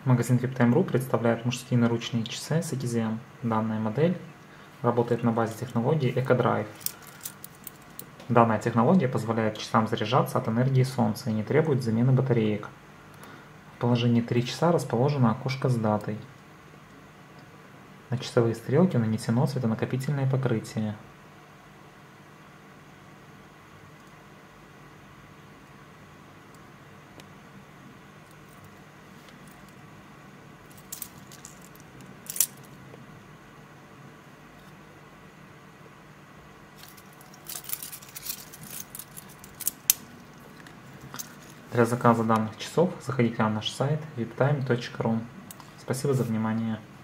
Магазин VIPTime.ru представляет мужские наручные часы Citizen. Данная модель работает на базе технологии EcoDrive. Данная технология позволяет часам заряжаться от энергии солнца и не требует замены батареек. В положении 3 часа расположено окошко с датой. На часовые стрелки нанесено светонакопительное покрытие. Для заказа данных часов заходите на наш сайт viptime.ru. Спасибо за внимание.